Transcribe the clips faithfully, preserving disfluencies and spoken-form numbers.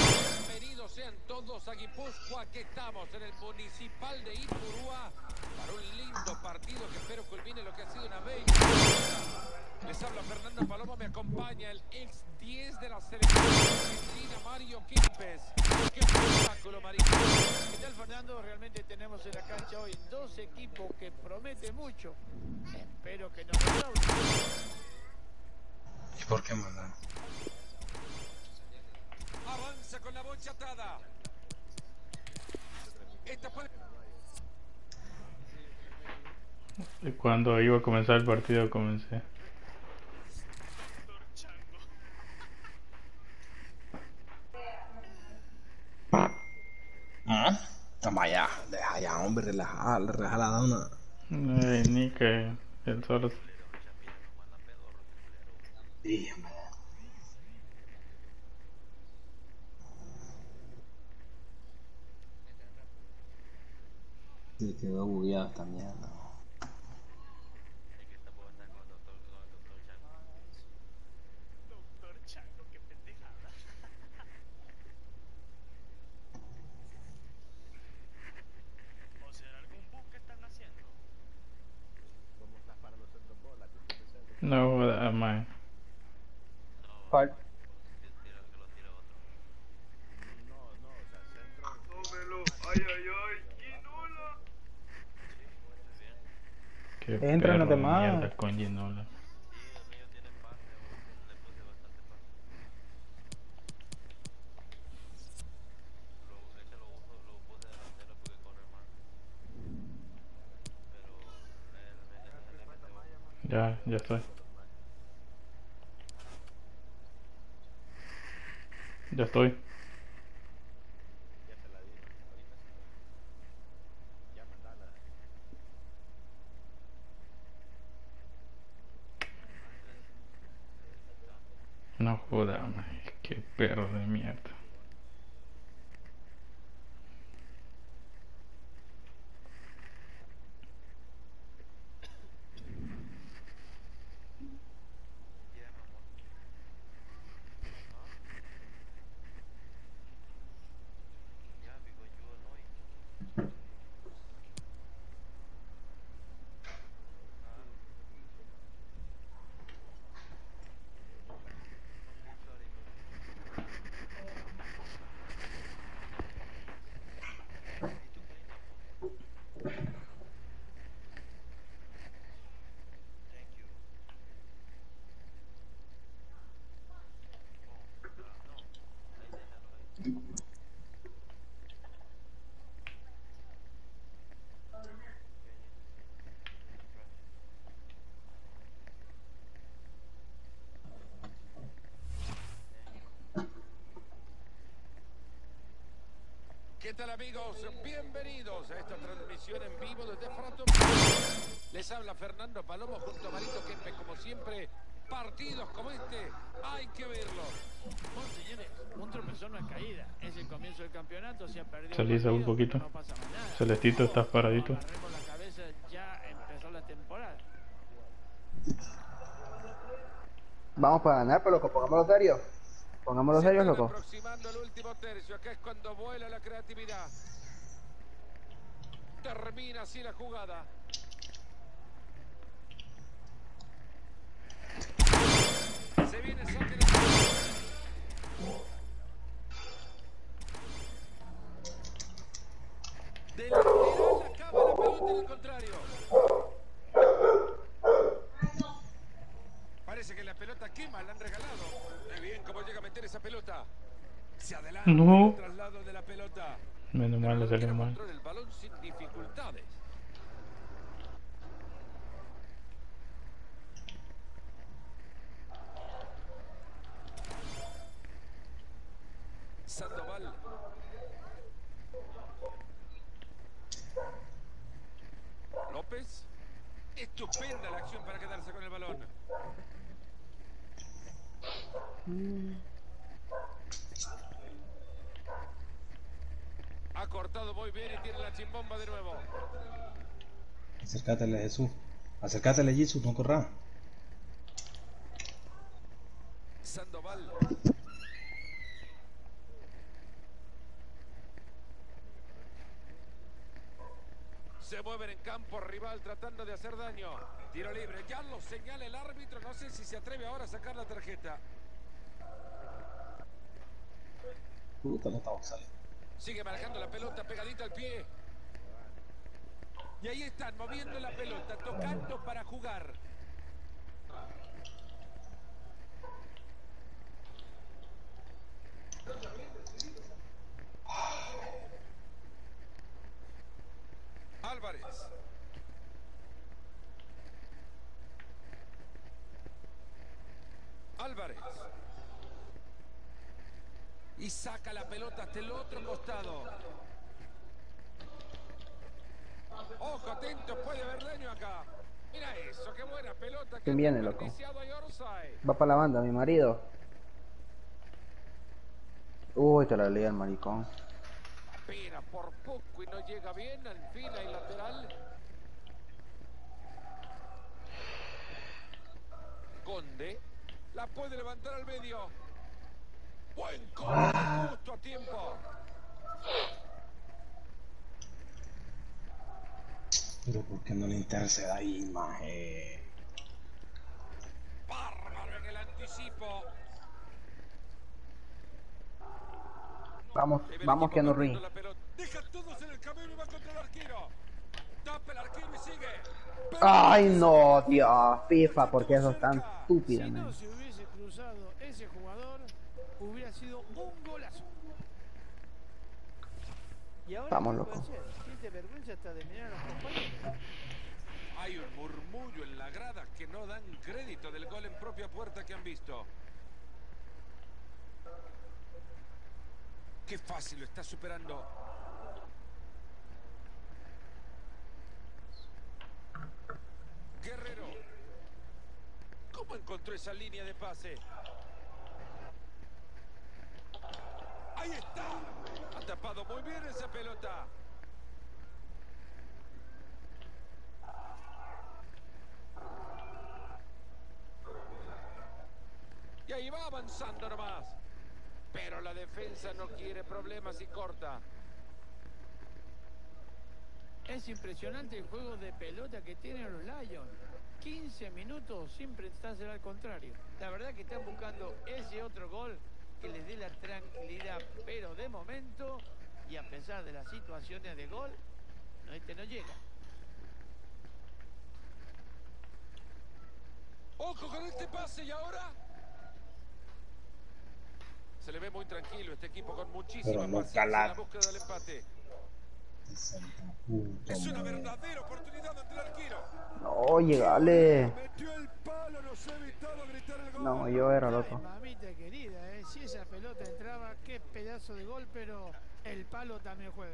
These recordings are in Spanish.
Bienvenidos sean todos a Guipúzcoa, que estamos en el Municipal de Ipurúa para un lindo partido que espero culmine lo que ha sido una bella. Les habla Fernando Palomo, me acompaña el ex diez de la selección argentina, Mario Kempes. ¡Qué espectáculo, Mario! ¿Qué tal, Fernando? Realmente tenemos en la cancha hoy dos equipos que prometen mucho. Espero que nos defrauden. ¿Y por qué mandan? Avanza con la bocha atada. Esta puede... Cuando iba a comenzar el partido comencé. ¿Ah? Toma ya, deja ya, hombre, relaja, relaja la dona. Ay, ni que él solo. Sí, hombre. Se quedó bugueado esta mierda. Doctor Chango, qué pendejada. ¿O será algún bug que están haciendo? ¿Cómo estás para los centros bola? No joda, man. ¿Cuál? No, no, o sea, centro... Tómelo, ay, ay, ay, Ginola. Qué Entra, no perro te de mames. mierda con Ginola. Ya, ya estoy. Ya estoy. Ya te la di, ahorita sí. Ya mandala. No joda, man. Qué perro de mierda. ¿Qué tal, amigos? Bienvenidos a esta transmisión en vivo desde Frato. Les habla Fernando Palomo junto a Marito Kempes, como siempre. Partidos como este hay que verlos. Bueno, señores, un tropezón no es caída. Es el comienzo del campeonato, se ha perdido Salí el un partido, poquito. pero no pasa más nada. Celestito, estás paradito. Agarremos la cabeza, ya empezó la temporada. Vamos para ganar, pero loco, pongámoslo serio. Pongámoslo Se serio, están loco. aproximando al último tercio. Acá es cuando vuela la creatividad. Termina así la jugada. Se viene saque de... De lateral acaba la pelota en el contrario. Parece que la pelota quema, la han regalado. Muy bien cómo llega a meter esa pelota. Se adelanta No. el traslado de la pelota. Menos mal le salió mal. El balón sin dificultades. Sandoval. López. Estupenda la acción para quedarse con el balón. Ha cortado muy bien y tiene la chimbomba de nuevo. Acércatele, Jesús. Acércatele, Jesús, no corra. Sandoval. Se mueven en campo rival tratando de hacer daño. Tiro libre, ya lo señala el árbitro. No sé si se atreve ahora a sacar la tarjeta. Puta, no estamos saliendo. Sigue manejando la pelota pegadita al pie. Y ahí están, moviendo la pelota, tocando para jugar. Álvarez. Álvarez. Y saca la pelota hasta el otro costado. Ojo, atento, puede haber daño acá. Mira eso, qué buena pelota. ¿Quién viene, loco? Desperdiciado y offside. Va para la banda, mi marido. Uy, te la leí al maricón. Apenas por poco y no llega bien. Al fin hay lateral. Conde. La puede levantar al medio. Buen corte, justo a tiempo. Pero ¿por qué no le interceda ahí, maje? Bárbaro en el anticipo. Vamos, Ahí ve el vamos, equipo Keanu perdiendo Reeves. la pelota. Deja todos en el camino y va contra el arquero. Tapa el arquero y sigue. Ay, no, Dios, FIFA, porque eso es tan estúpido, Si no man. se hubiese cruzado ese jugador, hubiera sido un golazo. ¿Y ahora Estamos qué locos. puede hacer? ¿Siente vergüenza hasta de mirar a los compañeros? Hay un murmullo en la grada que no dan crédito del gol en propia puerta que han visto. Qué fácil lo está superando. Guerrero. ¿Cómo encontró esa línea de pase? Ahí está. Ha tapado muy bien esa pelota. Y ahí va avanzando nomás. Pero la defensa no quiere problemas y corta. Es impresionante el juego de pelota que tienen los Lions. quince minutos sin prestarse al contrario. La verdad que están buscando ese otro gol que les dé la tranquilidad, pero de momento, y a pesar de las situaciones de gol, no, este no llega. Ojo con este pase y ahora se le ve muy tranquilo este equipo con muchísima Pero no paciencia en cala- la búsqueda del empate. Santa puta, Es una madre. verdadera oportunidad ante el arquero. No, llegale. Metió el palo, nos ha evitado gritar el gol. No, yo era Ay, loco. mamita querida, ¿eh? Si esa pelota entraba, qué pedazo de gol, pero el palo también juega.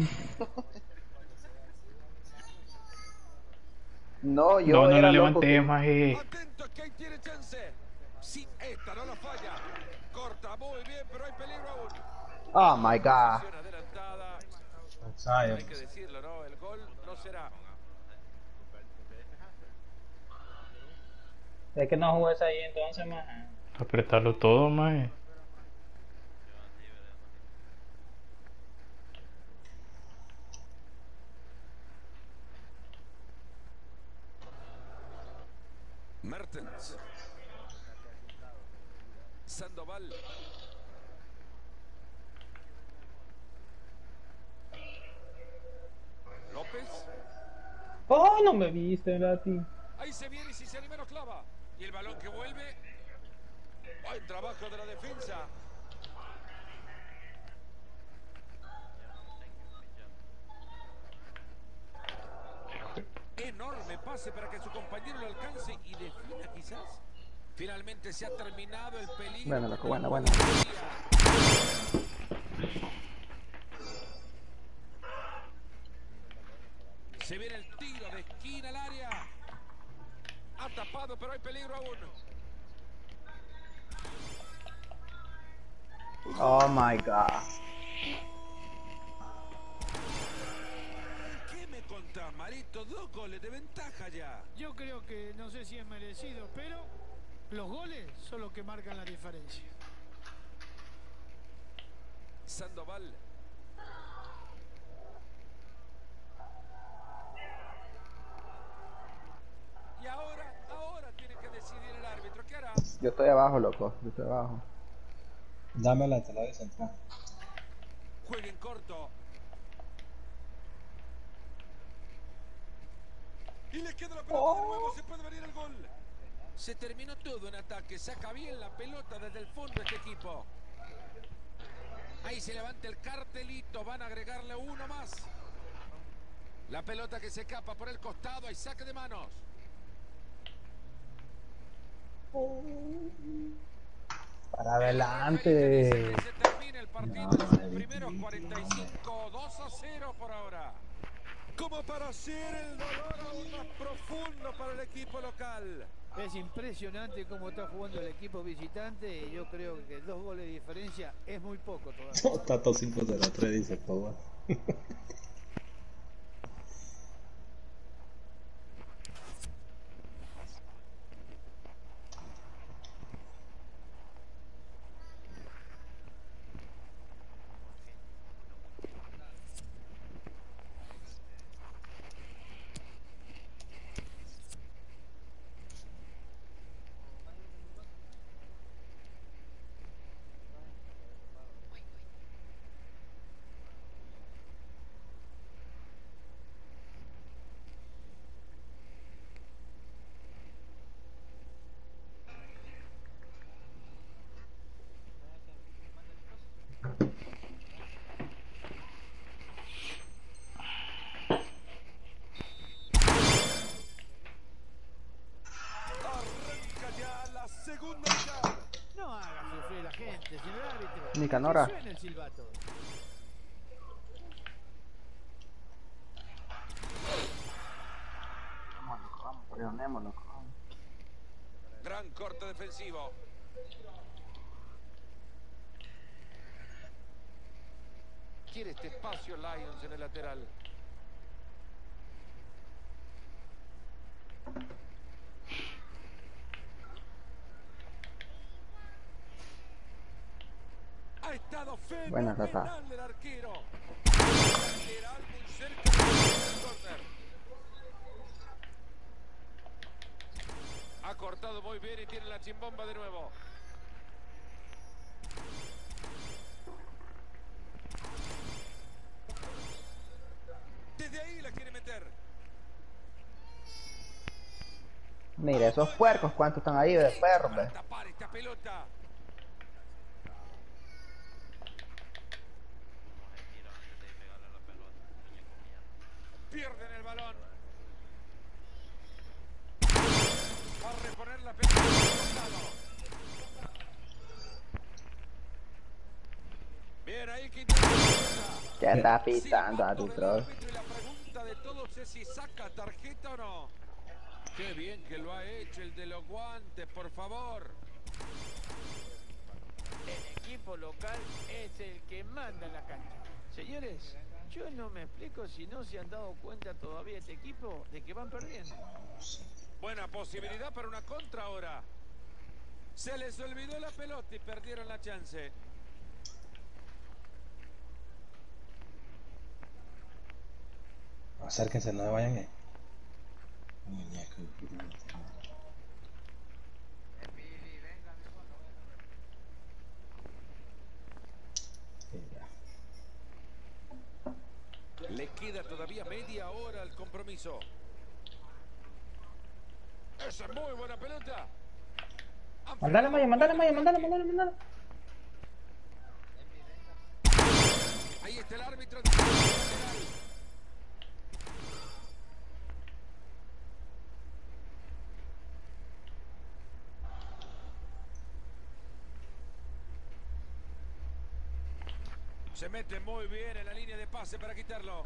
No, yo No, no lo era loco. levanté, que- maje. Atento que ahí tiene chance. Sí, esta no la falla. Corta muy bien, pero hay peligro aún. Oh my god. Posición adelantada. Offside. Hay que decirlo, ¿no? El gol no será. Es que no jugues ahí entonces, más. Apretarlo todo, maje. Mertens. Sandoval. López. Oh, no me viste, Lati. Ahí se viene y si se anima lo clava. Y el balón que vuelve. Buen trabajo de la defensa. Enorme pase para que su compañero lo alcance y defina quizás. Finalmente se ha terminado el peligro. Bueno, loco, bueno, bueno. Se viene el tiro de esquina al área. Ha tapado, pero hay peligro aún. Oh my god. ¿Qué me contás, Marito? Dos goles de ventaja ya. Yo creo que no sé si es merecido, pero los goles son los que marcan la diferencia. Sandoval. Yo estoy abajo, loco. Yo estoy abajo. Dámela, te la voy a centrar. Jueguen corto. Y le queda la pelota de nuevo, se puede venir el gol. Se terminó todo en ataque, saca bien la pelota desde el fondo este equipo. Ahí se levanta el cartelito, van a agregarle uno más. La pelota que se escapa por el costado, hay saque de manos. Para En la referencia dice adelante. que se termina el partido en sus primeros cuarenta y cinco, dos a cero por ahora. Como para hacer el dolor aún más profundo para el equipo local. Es impresionante cómo está jugando el equipo visitante y yo creo que dos goles de diferencia es muy poco todavía. Tato cinco cero tres dice Pogba. Arranca ya la segunda mitad. No haga sufrir a la gente, señor árbitro. Nicanora. Que suene el silbato. Vamos, loco, vamos, presionemos, loco. Vamos. Gran corte defensivo. Quiere este espacio Lions en el lateral. Ha estado Buena, Tata. fenomenal el arquero. Lateral muy cerca del córner. Ha cortado muy bien y tiene la chimbomba de nuevo. Desde ahí la quiere meter. Mira, esos puercos, ¿cuántos están ahí de perro, Para ve? tapar esta pelota. Pierden el balón. Va a reponer la pelota al costado. Bien, ahí quita la pelota. ¿Qué está pitando, Silbato del árbitro? árbitro y la pregunta de todos es si saca tarjeta o no. Qué bien que lo ha hecho el de los guantes, por favor. El equipo local es el que manda en la cancha. Señores, yo no me explico si no se han dado cuenta todavía este equipo de que van perdiendo. Buena posibilidad para una contra ahora. Se les olvidó la pelota y perdieron la chance. Acérquense, no me vayan ahí. Muñeco, puta. Le queda todavía media hora al compromiso. Esa es muy buena pelota. Han Mandale, Maya, mandale, Maya, frenado mandale, el mandale, mandale. ataque. Ahí está el árbitro. Se mete muy bien en la línea de pase para quitarlo.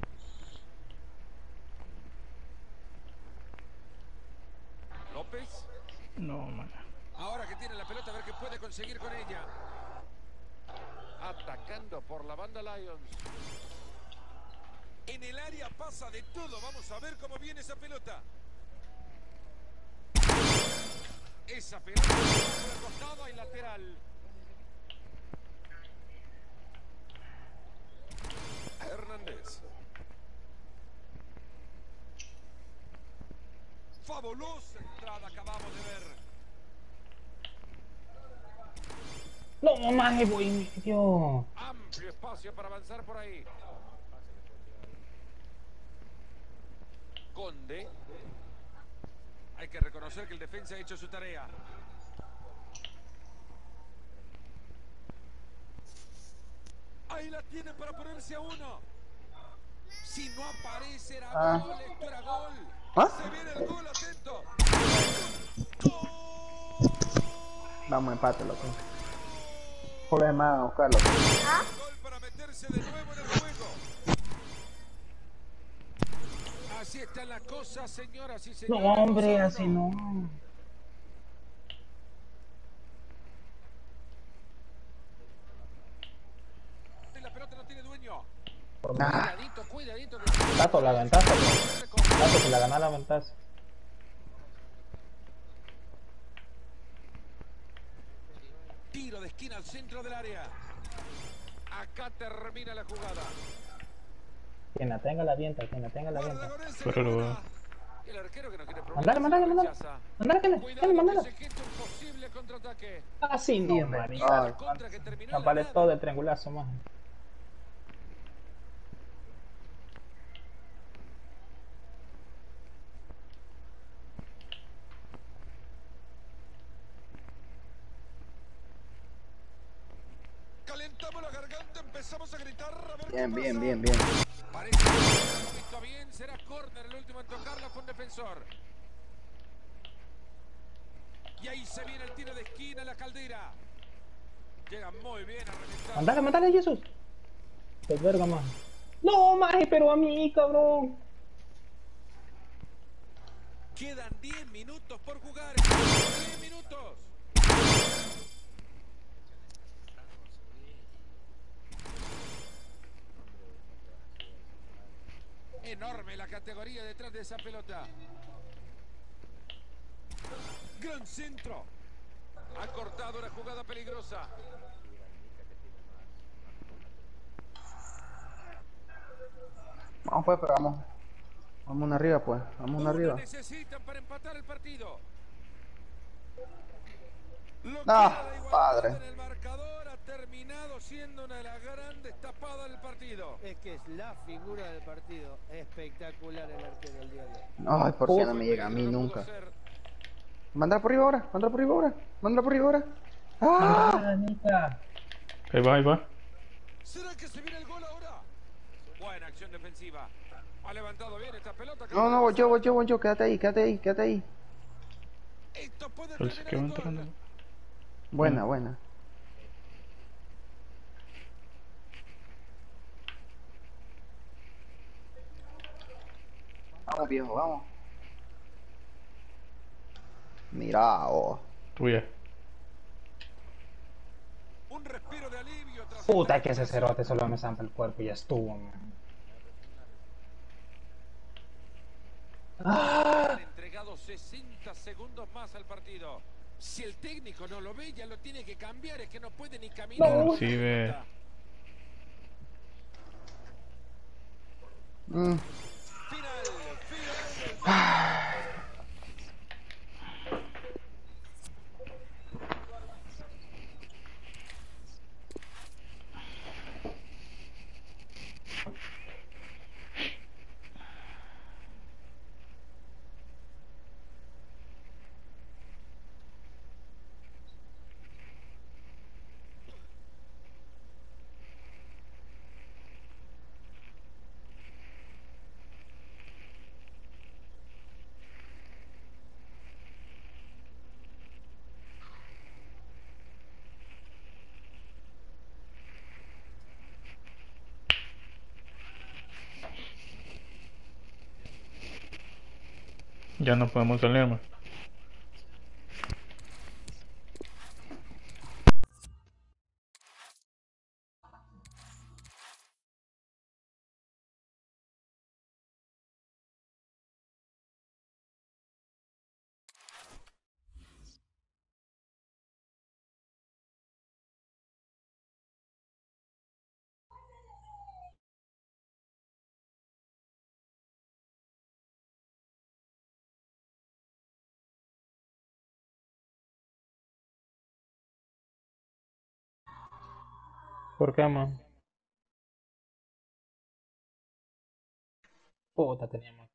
López. No, man. Ahora que tiene la pelota, a ver qué puede conseguir con ella. Atacando por la banda Lions. En el área pasa de todo. Vamos a ver cómo viene esa pelota. Esa pelota por el costado y lateral. Hernández. Fabulosa entrada acabamos de ver. No, maje, voy en medio. Amplio espacio para avanzar por ahí. Conde. Hay que reconocer que el defensa ha hecho su tarea. Ahí la tiene para ponerse a uno. Si no aparece era Ah. gol, esto era gol. ¿Ah? Se viene el gol, atento. Vamos, empate, loco. Joder, más, buscarlo. Gol para meterse de nuevo en el juego. Así están las cosas, señoras y No, señores. hombre, dos a así uno. no. La pelota no tiene dueño. Ah, Cuidadito, cuidadito. Tato, la ventaja, pues. Tato, que la gana la ventaja. Tiro de esquina al centro del área. Acá termina la jugada. Quien la tenga la vienta, quien la tenga la Guarda vienta. con ese, Pero lo Laguna. va. El arquero que no quiere problemas. Mandale, mandale, se lo mandale. rechaza. Mandale, que le, que Cuidado le, con mandale. ese gesto, un posible contraataque. Así no, Sí, marica. ay. La contra que terminó en Nos la vale nada. todo de triangulazo, más. Calentamos la garganta, empezamos a gritar a ver bien, qué bien, pasa. bien, bien. Parece que lo ha visto bien, será córner el último en tocarla, fue un defensor. Y ahí se viene el tiro de esquina, la Caldera. Llega muy bien a reventar. Mandale, mandale, Jesús. Qué verga, más. No, maje, pero a mí, cabrón. Quedan diez minutos por jugar. diez minutos. Enorme la categoría detrás de esa pelota. Gran centro. Ha cortado una jugada peligrosa. Vamos pues, pero vamos. Vamos una arriba, pues. Vamos una Una arriba. necesitan para empatar el partido. Lo No, queda la igualdad padre. en el marcador. Ha terminado siendo una de las grandes tapadas del partido. Es que es la figura del partido. Espectacular el arquero el día de hoy. Ay, por si no me llega a mí nunca. Mándala por arriba ahora, mándala por arriba ahora. Mándala por arriba ahora. ¡Ah! Mandale, Anita. Ahí va, ahí va. ¿Será que se viene el gol ahora? Buena acción defensiva. Ha levantado bien esta pelota. No, no, voy yo, voy yo, voy yo. Quédate ahí, quédate ahí, quédate ahí. Esto puede Él se terminar quedó en gol. entrando. Buena, buena. Vamos, viejo, vamos. Mira, oh. Tuya. Un respiro de alivio tras Puta, que ese cerote solo me zampa el cuerpo y ya estuvo, man. Han entregado sesenta segundos más al partido. Si el técnico no lo ve, ya lo tiene que cambiar. Es que no puede ni caminar. No. Sí, ve. Mm. Final, final. Ya no podemos salir más. ¿Por qué, man? Puta, teníamos.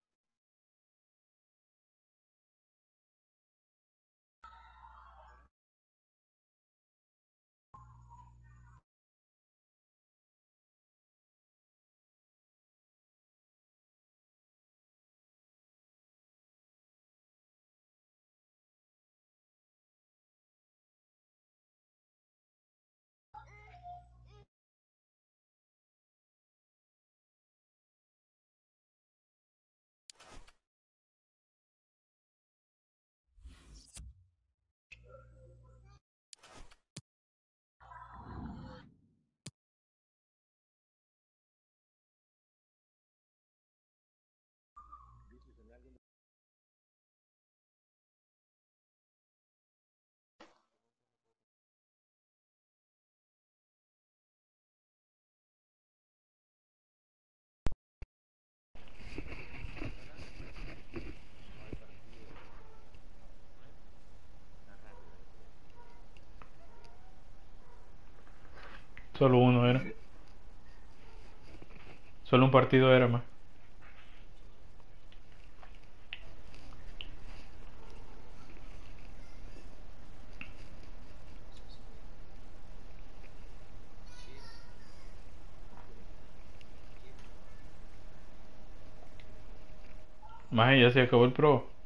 Solo uno era. Solo un partido era más. Más ya se acabó el pro.